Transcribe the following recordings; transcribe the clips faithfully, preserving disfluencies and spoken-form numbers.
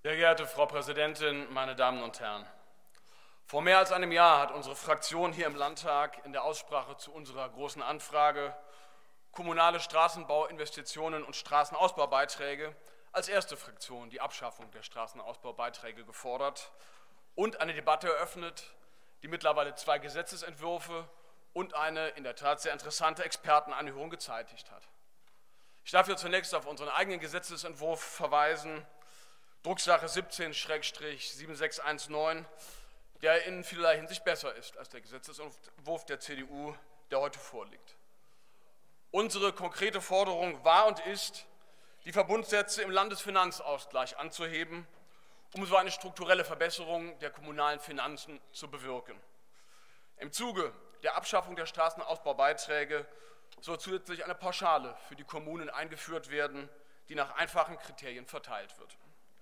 Sehr geehrte Frau Präsidentin, meine Damen und Herren! Vor mehr als einem Jahr hat unsere Fraktion hier im Landtag in der Aussprache zu unserer Großen Anfrage kommunale Straßenbauinvestitionen und Straßenausbaubeiträge als erste Fraktion die Abschaffung der Straßenausbaubeiträge gefordert und eine Debatte eröffnet, die mittlerweile zwei Gesetzesentwürfe und eine in der Tat sehr interessante Expertenanhörung gezeitigt hat. Ich darf hier zunächst auf unseren eigenen Gesetzesentwurf verweisen, Drucksache siebzehn sieben sechs eins neun, der in vielerlei Hinsicht besser ist als der Gesetzesentwurf der C D U, der heute vorliegt. Unsere konkrete Forderung war und ist, die Verbundsätze im Landesfinanzausgleich anzuheben, um so eine strukturelle Verbesserung der kommunalen Finanzen zu bewirken. Im Zuge der Abschaffung der Straßenausbaubeiträge soll zusätzlich eine Pauschale für die Kommunen eingeführt werden, die nach einfachen Kriterien verteilt wird.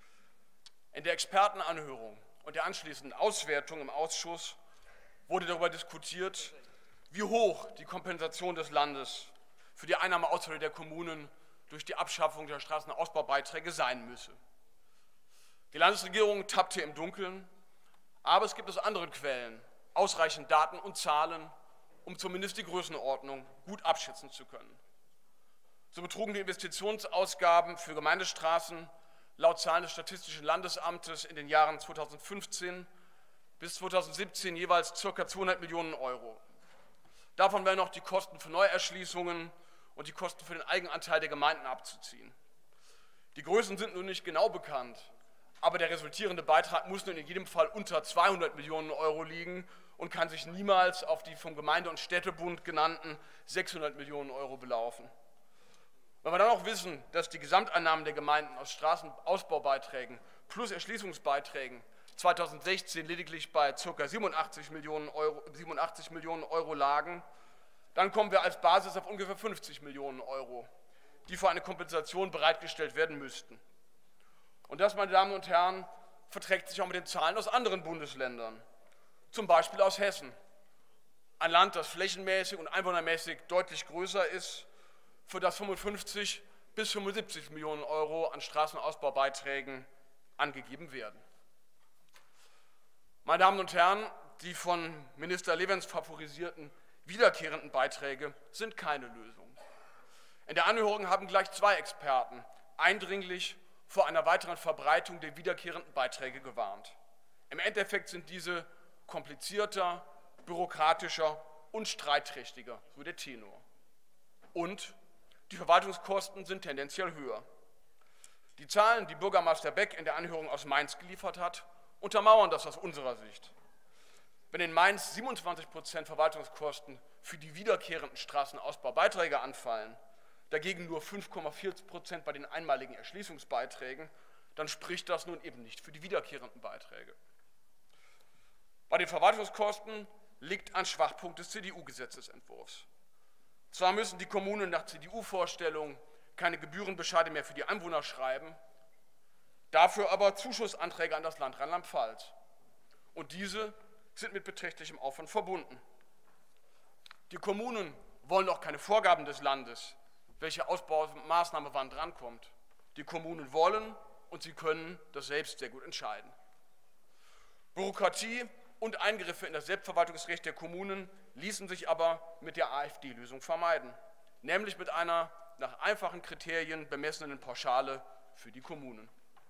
In der Expertenanhörung und der anschließenden Auswertung im Ausschuss wurde darüber diskutiert, wie hoch die Kompensation des Landes für die Einnahmeausfälle der Kommunen durch die Abschaffung der Straßenausbaubeiträge sein müsse. Die Landesregierung tappte im Dunkeln, aber es gibt aus anderen Quellen ausreichend Daten und Zahlen, um zumindest die Größenordnung gut abschätzen zu können. So betrugen die Investitionsausgaben für Gemeindestraßen laut Zahlen des Statistischen Landesamtes in den Jahren zweitausendfünfzehn bis zweitausendsiebzehn jeweils ca. zweihundert Millionen Euro. Davon wären noch die Kosten für Neuerschließungen und die Kosten für den Eigenanteil der Gemeinden abzuziehen. Die Größen sind nun nicht genau bekannt, aber der resultierende Beitrag muss nun in jedem Fall unter zweihundert Millionen Euro liegen und kann sich niemals auf die vom Gemeinde- und Städtebund genannten sechshundert Millionen Euro belaufen. Wenn wir dann auch wissen, dass die Gesamteinnahmen der Gemeinden aus Straßenausbaubeiträgen plus Erschließungsbeiträgen zweitausendsechzehn lediglich bei ca. siebenundachtzig Millionen Euro, siebenundachtzig Millionen Euro lagen, dann kommen wir als Basis auf ungefähr fünfzig Millionen Euro, die für eine Kompensation bereitgestellt werden müssten. Und das, meine Damen und Herren, verträgt sich auch mit den Zahlen aus anderen Bundesländern, zum Beispiel aus Hessen, ein Land, das flächenmäßig und einwohnermäßig deutlich größer ist, für das fünfundfünfzig bis fünfundsiebzig Millionen Euro an Straßenausbaubeiträgen angegeben werden. Meine Damen und Herren, die von Minister Levens favorisierten wiederkehrenden Beiträge sind keine Lösung. In der Anhörung haben gleich zwei Experten eindringlich vor einer weiteren Verbreitung der wiederkehrenden Beiträge gewarnt. Im Endeffekt sind diese komplizierter, bürokratischer und streitträchtiger, so der Tenor. Und die Verwaltungskosten sind tendenziell höher. Die Zahlen, die Bürgermeister Beck in der Anhörung aus Mainz geliefert hat, untermauern das aus unserer Sicht. Wenn in Mainz siebenundzwanzig Prozent Verwaltungskosten für die wiederkehrenden Straßenausbaubeiträge anfallen, dagegen nur fünf Komma vier Prozent bei den einmaligen Erschließungsbeiträgen, dann spricht das nun eben nicht für die wiederkehrenden Beiträge. Bei den Verwaltungskosten liegt ein Schwachpunkt des C D U-Gesetzesentwurfs. Zwar müssen die Kommunen nach C D U-Vorstellung keine Gebührenbescheide mehr für die Einwohner schreiben, dafür aber Zuschussanträge an das Land Rheinland-Pfalz. Und diese sind mit beträchtlichem Aufwand verbunden. Die Kommunen wollen auch keine Vorgaben des Landes, welche Ausbaumaßnahme wann drankommt. Die Kommunen wollen und sie können das selbst sehr gut entscheiden. Bürokratie und Eingriffe in das Selbstverwaltungsrecht der Kommunen ließen sich aber mit der AfD-Lösung vermeiden, nämlich mit einer nach einfachen Kriterien bemessenen Pauschale für die Kommunen.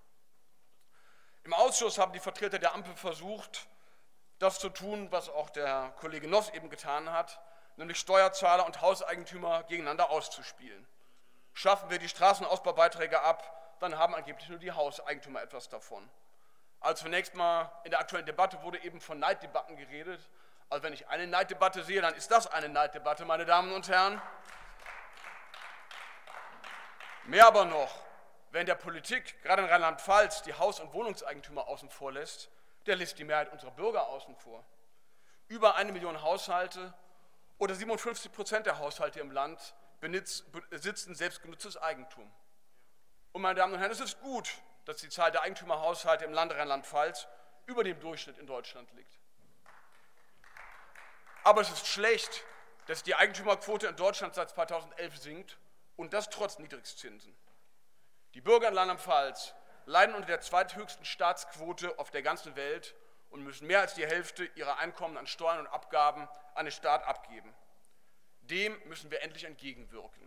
Im Ausschuss haben die Vertreter der Ampel versucht, das zu tun, was auch der Kollege Noss eben getan hat, nämlich Steuerzahler und Hauseigentümer gegeneinander auszuspielen. Schaffen wir die Straßenausbaubeiträge ab, dann haben angeblich nur die Hauseigentümer etwas davon. Also zunächst mal in der aktuellen Debatte wurde eben von Neiddebatten geredet. Also wenn ich eine Neiddebatte sehe, dann ist das eine Neiddebatte, meine Damen und Herren. Mehr aber noch, wer in der Politik, gerade in Rheinland-Pfalz, die Haus- und Wohnungseigentümer außen vor lässt, der lässt die Mehrheit unserer Bürger außen vor. Über eine Million Haushalte oder siebenundfünfzig Prozent der Haushalte im Land besitzen selbstgenutztes Eigentum. Und meine Damen und Herren, es ist gut, dass die Zahl der Eigentümerhaushalte im Lande Rheinland-Pfalz über dem Durchschnitt in Deutschland liegt. Aber es ist schlecht, dass die Eigentümerquote in Deutschland seit zweitausendelf sinkt und das trotz Niedrigzinsen. Die Bürger in Rheinland-Pfalz leiden unter der zweithöchsten Staatsquote auf der ganzen Welt und müssen mehr als die Hälfte ihrer Einkommen an Steuern und Abgaben an den Staat abgeben. Dem müssen wir endlich entgegenwirken.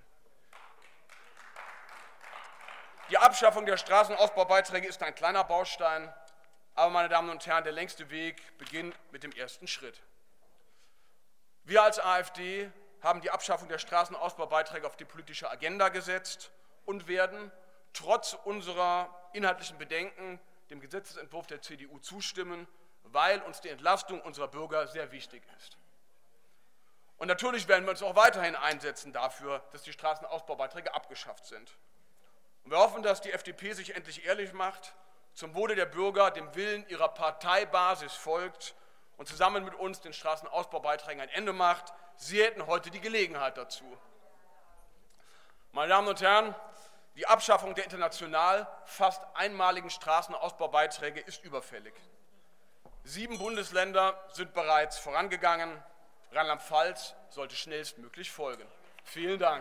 Die Abschaffung der Straßenausbaubeiträge ist ein kleiner Baustein, aber, meine Damen und Herren, der längste Weg beginnt mit dem ersten Schritt. Wir als AfD haben die Abschaffung der Straßenausbaubeiträge auf die politische Agenda gesetzt und werden trotz unserer inhaltlichen Bedenken dem Gesetzesentwurf der C D U zustimmen, weil uns die Entlastung unserer Bürger sehr wichtig ist. Und natürlich werden wir uns auch weiterhin einsetzen dafür, dass die Straßenausbaubeiträge abgeschafft sind. Und wir hoffen, dass die F D P sich endlich ehrlich macht, zum Wohle der Bürger dem Willen ihrer Parteibasis folgt und zusammen mit uns den Straßenausbaubeiträgen ein Ende macht. Sie hätten heute die Gelegenheit dazu. Meine Damen und Herren, die Abschaffung der international fast einmaligen Straßenausbaubeiträge ist überfällig. Sieben Bundesländer sind bereits vorangegangen. Rheinland-Pfalz sollte schnellstmöglich folgen. Vielen Dank.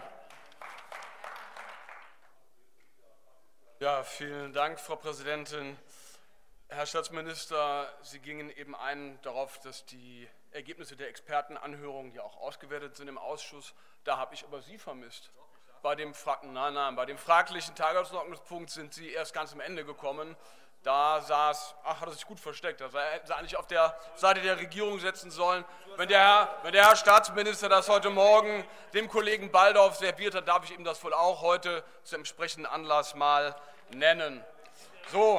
Ja, vielen Dank, Frau Präsidentin. Herr Staatsminister, Sie gingen eben ein darauf, dass die Ergebnisse der Expertenanhörung ja auch ausgewertet sind im Ausschuss. Da habe ich aber Sie vermisst. Bei dem, nein, nein, bei dem fraglichen Tagesordnungspunkt sind Sie erst ganz am Ende gekommen. Da saß, ach, hat er sich gut versteckt. Da hätten Sie eigentlich auf der Seite der Regierung setzen sollen. Wenn der, Herr, wenn der Herr Staatsminister das heute Morgen dem Kollegen Baldauf serviert hat, darf ich ihm das wohl auch heute zum entsprechenden Anlass mal nennen. So.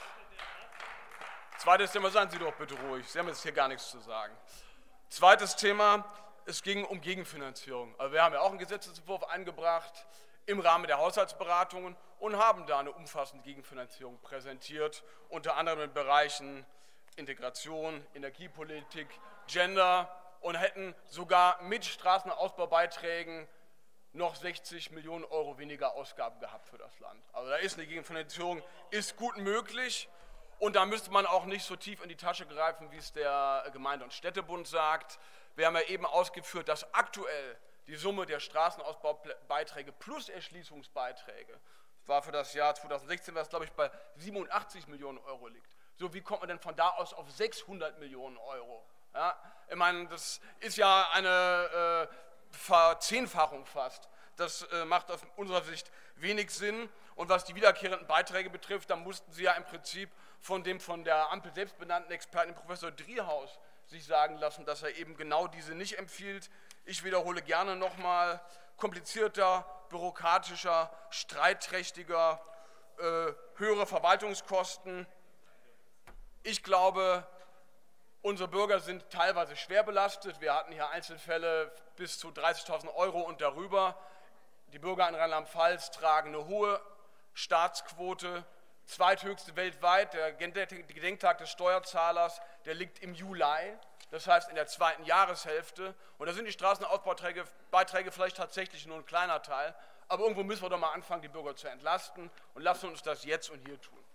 Zweites Thema, seien Sie doch bitte ruhig. Sie haben jetzt hier gar nichts zu sagen. Zweites Thema, es ging um Gegenfinanzierung. Also wir haben ja auch einen Gesetzesentwurf eingebracht im Rahmen der Haushaltsberatungen und haben da eine umfassende Gegenfinanzierung präsentiert, unter anderem in Bereichen Integration, Energiepolitik, Gender und hätten sogar mit Straßenausbaubeiträgen noch sechzig Millionen Euro weniger Ausgaben gehabt für das Land. Also da ist eine Gegenfinanzierung, ist gut möglich und da müsste man auch nicht so tief in die Tasche greifen, wie es der Gemeinde- und Städtebund sagt. Wir haben ja eben ausgeführt, dass aktuell die Summe der Straßenausbaubeiträge plus Erschließungsbeiträge, war für das Jahr zweitausendsechzehn, was glaube ich bei siebenundachtzig Millionen Euro liegt. So, wie kommt man denn von da aus auf sechshundert Millionen Euro? Ja, ich meine, das ist ja eine äh, Verzehnfachung fast. Das äh, macht aus unserer Sicht wenig Sinn. Und was die wiederkehrenden Beiträge betrifft, dann mussten Sie ja im Prinzip von dem von der Ampel selbst benannten Experten, Professor Driehaus, sich sagen lassen, dass er eben genau diese nicht empfiehlt. Ich wiederhole gerne nochmal, komplizierter, bürokratischer, streitträchtiger, äh, höhere Verwaltungskosten. Ich glaube, unsere Bürger sind teilweise schwer belastet. Wir hatten hier Einzelfälle bis zu dreißigtausend Euro und darüber. Die Bürger in Rheinland-Pfalz tragen eine hohe Staatsquote, zweithöchste weltweit. Der Gedenktag des Steuerzahlers, der liegt im Juli, das heißt in der zweiten Jahreshälfte. Und da sind die Straßenausbaubeiträge Beiträge vielleicht tatsächlich nur ein kleiner Teil. Aber irgendwo müssen wir doch mal anfangen, die Bürger zu entlasten. Und lassen uns das jetzt und hier tun.